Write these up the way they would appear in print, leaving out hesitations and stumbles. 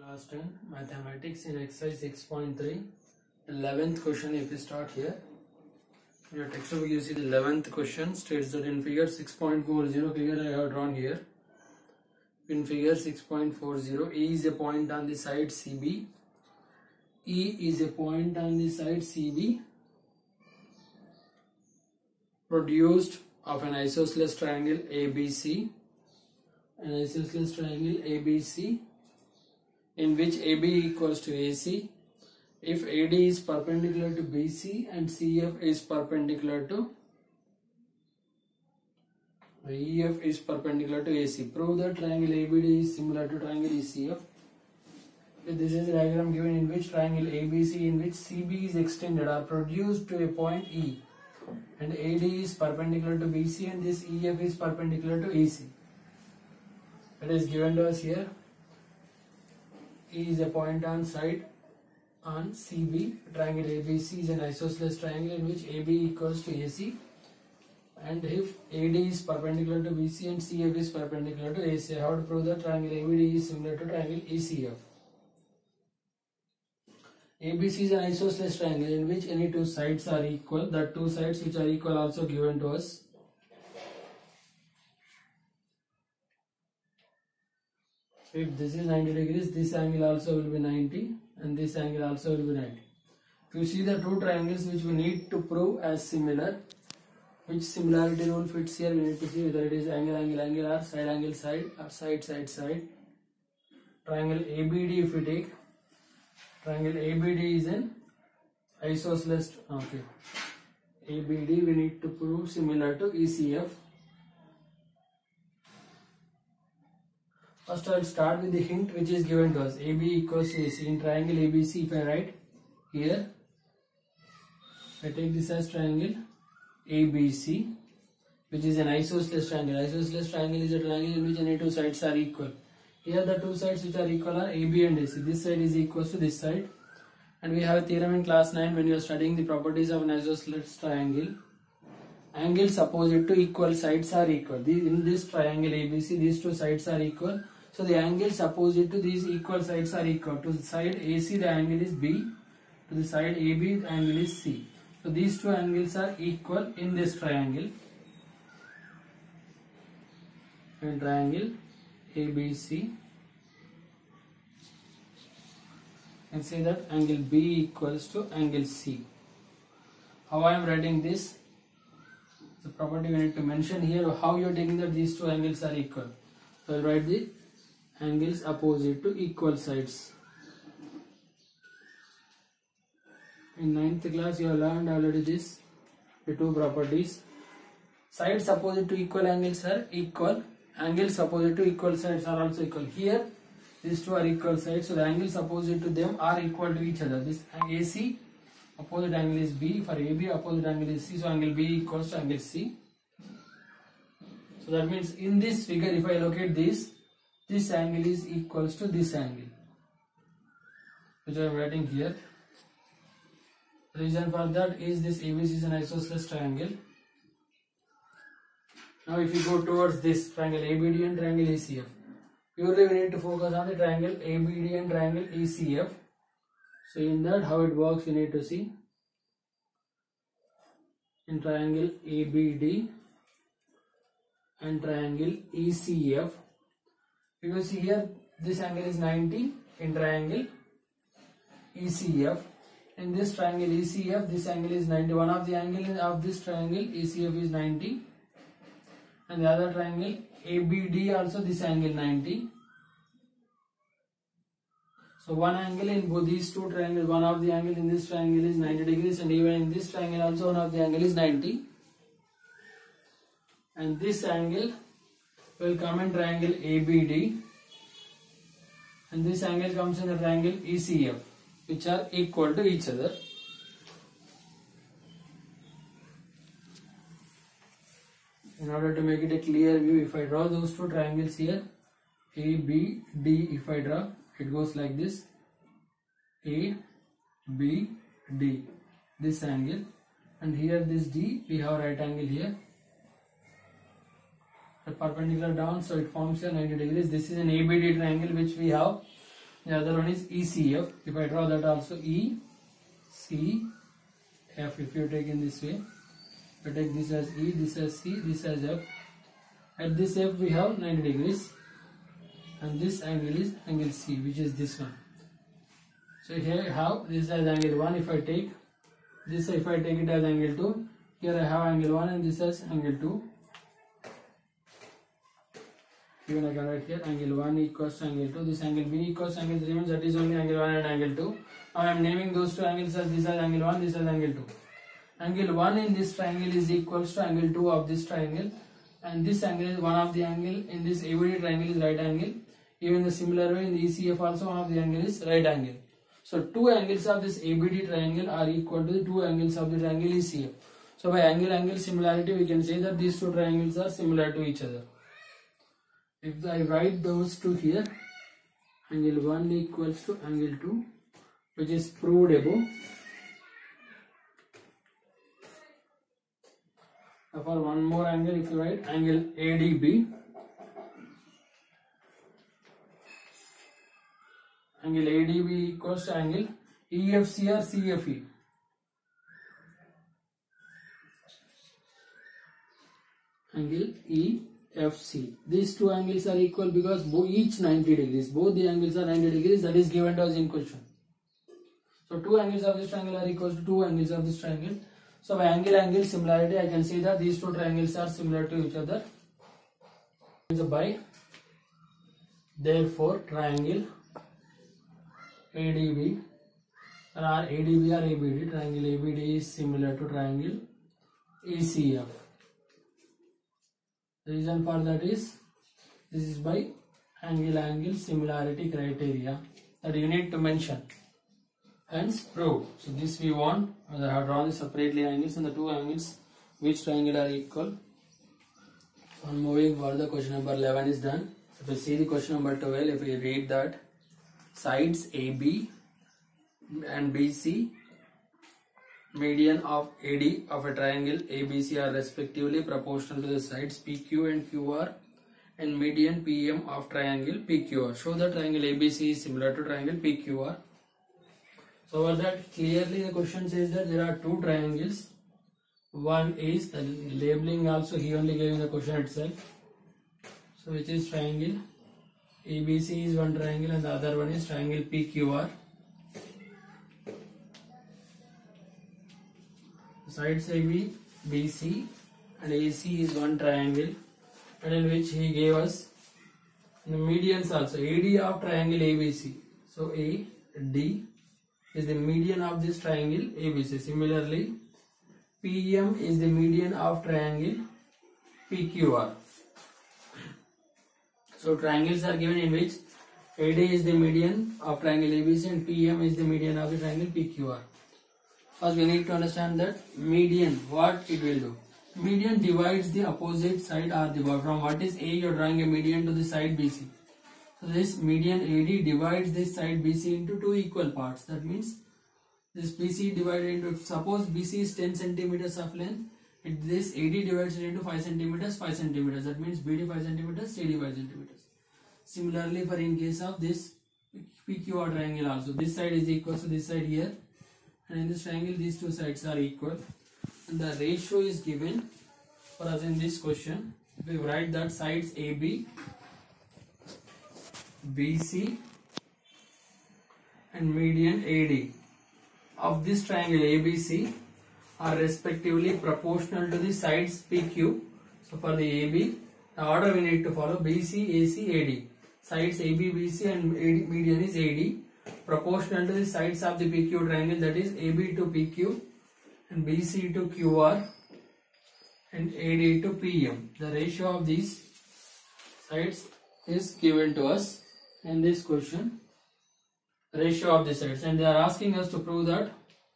Class 10 Mathematics in exercise 6.3 11th question. If you start here in your textbook, you see the 11th question states that in figure 6.40, figure I have drawn here, in figure 6.40, E is a point on the side CB, E is a point on the side CB produced of an isosceles triangle ABC, an isosceles triangle ABC in which AB equals to AC if AD is perpendicular to BC and CF is perpendicular to EF is perpendicular to AC. Prove that triangle ABD is similar to triangle ECF. This is a diagram given in which triangle ABC in which CB is extended or produced to a point E and AD is perpendicular to BC and this EF is perpendicular to AC. It is given to us here. E is a point on side on CB. Triangle ABC is an isosceles triangle in which AB equals to AC, and if AD is perpendicular to BC and CF is perpendicular to AC, how to prove that triangle ABD is similar to triangle ECF? ABC is an isosceles triangle in which any two sides are equal. The two sides which are equal also given to us. If this is 90 degrees, this angle also will be 90 and this angle also will be 90. If you see the two triangles which we need to prove as similar, which similarity rule fits here, we need to see whether it is angle, angle, angle or side, angle, side or side, side, side. Triangle ABD, if we take, triangle ABD is an isosceles, okay. ABD we need to prove similar to ECF. First I will start with the hint which is given to us. AB equals to AC. In triangle ABC, if I write here, I take this as triangle ABC, which is an isosceles triangle. Isosceles triangle is a triangle in which any two sides are equal. Here the two sides which are equal are AB and AC. This side is equals to this side. And we have a theorem in class 9 when you are studying the properties of an isosceles triangle. Angles opposite to equal sides are equal. In this triangle ABC, these two sides are equal. So the angles opposite to these equal sides are equal. To the side AC the angle is B, to the side AB the angle is C. So these two angles are equal in this triangle. In triangle ABC, and say that angle B equals to angle C. How I am writing this? The property we need to mention here, how you are taking that these two angles are equal. So I will write the angles opposite to equal sides. In 9th class you have learned already this, the two properties. Sides opposite to equal angles are equal, angles opposite to equal sides are also equal. Here these two are equal sides, so the angles opposite to them are equal to each other. This AC opposite angle is B, for AB opposite angle is C, so angle B equals to angle C. So that means in this figure if I locate this angle is equals to this angle, which I am writing here. The reason for that is this ABC is an isosceles triangle. Now if you go towards this triangle ABD and triangle ECF, purely we need to focus on the triangle ABD and triangle ECF. So in that, how it works we need to see. In triangle ABD and triangle ECF, you will see here this angle is 90 in triangle ECF. In this triangle ECF, this angle is 90. One of the angles of this triangle ECF is 90, and the other triangle ABD also this angle 90. So one angle in both these two triangles, one of the angle in this triangle is 90 degrees, and even in this triangle also one of the angle is 90. And this angle will come in triangle ABD, and this angle comes in the triangle ECF, which are equal to each other. In order to make it a clear view, if I draw those two triangles here, ABD, if I draw, it goes like this, ABD, this angle, and here this D, we have right angle here. perpendicular down, so it forms a 90 degrees. This is an ABD triangle which we have The other one is ECF. If I draw that also, ECF, if you take in this way, I take this as E, this as C, this as F. At this F we have 90 degrees and this angle is angle C, which is this one. So here I have this as angle 1. If I take this, if I take it as angle 2, here I have angle 1 and this as angle 2. Even I can write here angle 1 equals to angle 2. This angle B equals to angle 3 means that is only angle 1 and angle 2. Now I am naming those two angles as this as angle 1, this as angle 2. Angle 1 in this triangle is equals to angle 2 of this triangle, and this angle is one of the angle in this ABD triangle is right angle. Even the similar way in the ECF also one of the angle is right angle. So two angles of this ABD triangle are equal to the two angles of the triangle ECF. So by angle similarity we can say that these two triangles are similar to each other. If I write those two here, angle 1 equals to angle 2, which is proved above. For one more angle, if you write angle ADB, angle ADB equals to angle EFC or CFE. Angle EFC. These two angles are equal because each 90 degrees. Both the angles are 90 degrees. That is given to us in question. So two angles of this triangle are equal to two angles of this triangle. So by angle similarity, I can see that these two triangles are similar to each other. So by therefore triangle ADB or ADB or ABD, triangle ABD is similar to triangle ECF. The reason for that is this is by angle similarity criteria that you need to mention. Hence proved. So this we want. I have drawn separately angles and the two angles which triangle are equal. So moving further, question number 11 is done. If you see the question number 12, if we read that sides AB and BC, median of AD of a triangle ABC are respectively proportional to the sides PQ and QR, and median PM of triangle PQR. Show that triangle ABC is similar to triangle PQR. So over that, clearly the question says that there are two triangles. One is the labeling also he only gave in the question itself. So which is triangle ABC is one triangle and the other one is triangle PQR. Sides AB, BC and AC is one triangle, and in which he gave us the medians also. AD of triangle ABC. So AD is the median of this triangle ABC. Similarly, PM is the median of triangle PQR. So triangles are given in which AD is the median of triangle ABC and PM is the median of the triangle PQR. First we need to understand that median, what it will do. Median divides the opposite side or the bottom. From what is A, you are drawing a median to the side BC. So this median AD divides this side BC into two equal parts. That means this BC divided into, suppose BC is 10 centimeters of length, this AD divides it into 5 centimeters, 5 centimeters. That means BD 5 centimeters, CD 5 centimeters. Similarly, for in case of this PQR triangle also, this side is equal to this side here, and in this triangle these two sides are equal. And the ratio is given for us in this question. We write that sides AB, BC and median AD of this triangle ABC are respectively proportional to the sides PQ. So for the AB, the order we need to follow: BC, AC, AD. Sides AB, BC and AD, median is AD, proportional to the sides of the PQ triangle, that is AB to PQ and BC to QR and AD to PM. The ratio of these sides is given to us in this question. Ratio of the sides, and they are asking us to prove that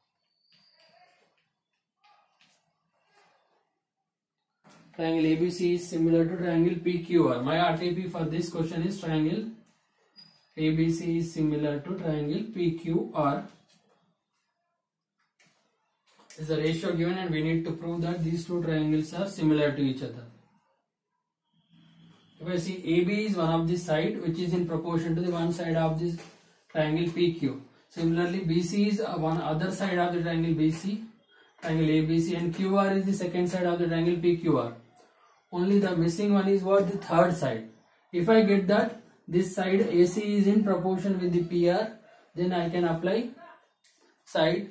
triangle ABC is similar to triangle PQR. My RTP for this question is triangle ABC is similar to triangle PQR. Is the ratio given and we need to prove that these two triangles are similar to each other. If I see AB is one of the side which is in proportion to the one side of this triangle PQ. Similarly, BC is one other side of the triangle BC, triangle ABC, and QR is the second side of the triangle PQR. Only the missing one is what? The third side. If I get that this side AC is in proportion with the PR, then I can apply side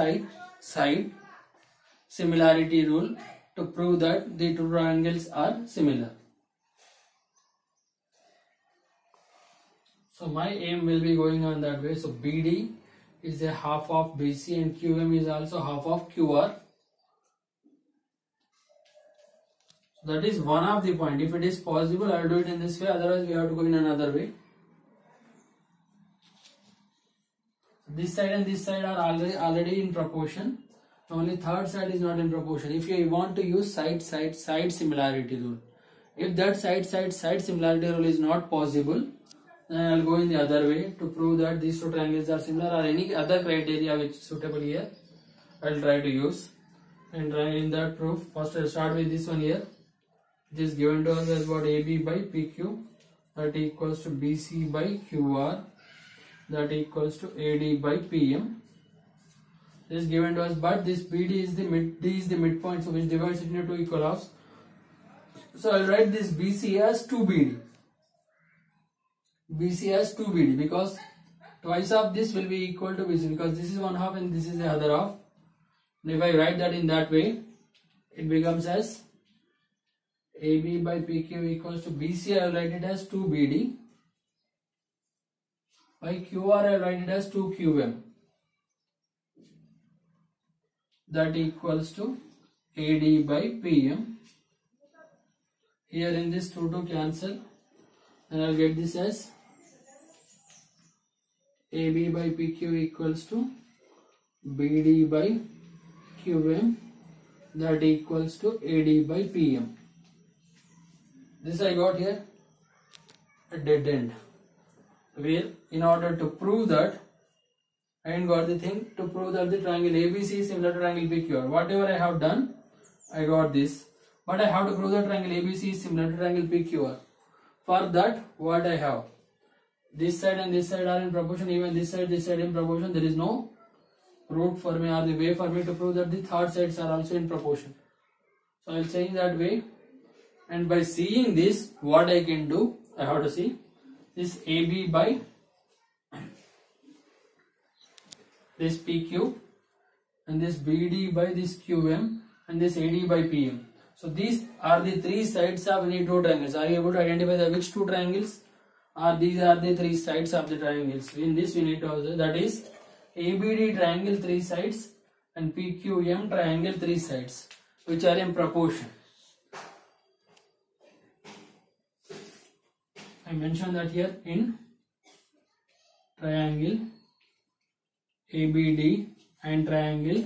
similarity rule to prove that the two triangles are similar. So my aim will be going on that way. So BD is a half of BC and QM is also half of QR. So that is one of the point. If it is possible, I will do it in this way. Otherwise, we have to go in another way. This side and this side are already in proportion. Only third side is not in proportion. If you want to use side similarity rule, if that side similarity rule is not possible, then I will go in the other way to prove that these two triangles are similar, or any other criteria which is suitable here I will try to use. And in that proof, first I will start with this one here. It is given to us as what? AB by PQ, that equals to BC by QR, that equals to AD by PM. This is given to us, but this BD is the midpoint, so which divides it into two equal halves. So I will write this BC as 2BD. BC as 2BD because twice of this will be equal to BC, because this is one half and this is the other half. And if I write that in that way, it becomes as AB by PQ equals to BC. I will write it as 2BD. By QR I will write it as 2QM. That equals to AD by PM. Here in this 2 cancel, and I will get this as AB by PQ equals to BD by QM, that equals to AD by PM. This I got here a dead end, where in order to prove that, I ain't got the thing to prove that the triangle ABC is similar to triangle PQR. Whatever I have done, I got this. But I have to prove that triangle ABC is similar to triangle PQR. For that, what I have? This side and this side are in proportion, even this side in proportion. There is no route for me or the way for me to prove that the third sides are also in proportion. So I will change that way. And by seeing this, what I can do, I have to see this AB by this PQ and this BD by this QM and this AD by PM. So these are the three sides of any two triangles. Are you able to identify which two triangles? These are the three sides of the triangles. In this we need to observe, that is ABD triangle 3 sides and PQM triangle 3 sides, which are in proportion. I mentioned that here in triangle ABD and triangle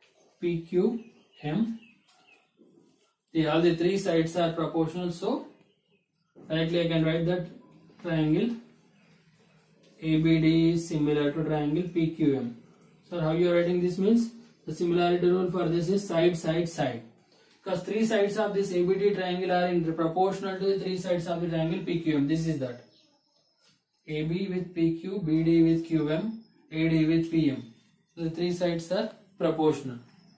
PQM, all the three sides are proportional. So directly I can write that triangle ABD is similar to triangle PQM. So how you are writing this means the similarity rule for this is side. Because three sides of this ABD triangle are in proportional to the three sides of the triangle PQM. This is that. AB with PQ, BD with QM, AD with PM. So the three sides are proportional.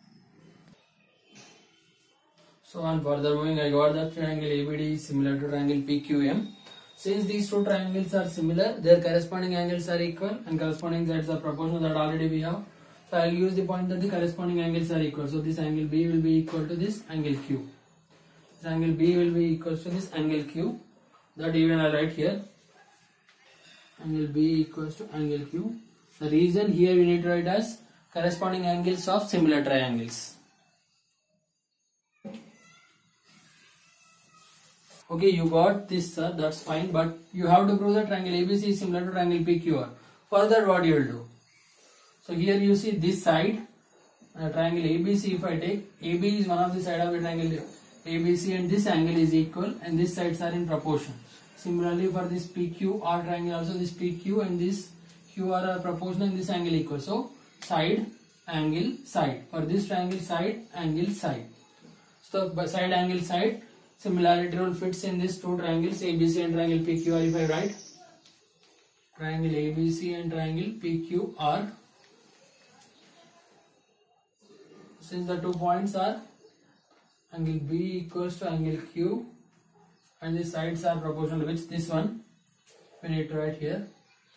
So on further moving, I got that triangle ABD is similar to triangle PQM. Since these two triangles are similar, their corresponding angles are equal and corresponding sides are proportional, that already we have. So I will use the point that the corresponding angles are equal. So this angle B will be equal to this angle Q. This angle B will be equal to this angle Q. That even I write here. Angle B equals to angle Q. The reason here we need to write as corresponding angles of similar triangles. Okay, you got this, sir, that's fine, but you have to prove that triangle ABC is similar to triangle PQR. Further, what you will do? So here you see this side, triangle ABC, if I take, AB is one of the side of the triangle ABC and this angle is equal and these sides are in proportion. Similarly for this PQR triangle also, this PQ and this QR are proportional and this angle equal. So side, angle, side. For this triangle, side, angle, side. So by side, angle, side, similarity rule fits in these two triangles ABC and triangle PQR. If I write triangle ABC and triangle PQR. Since the 2 points are angle B equals to angle Q and the sides are proportional, which this one we need to write here.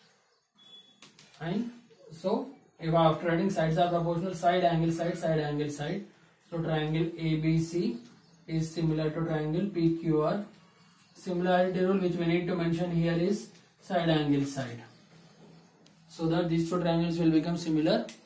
And so if after writing sides are proportional, side angle side, side angle side. So triangle ABC is similar to triangle PQR. Similarity rule which we need to mention here is side angle side, so that these two triangles will become similar.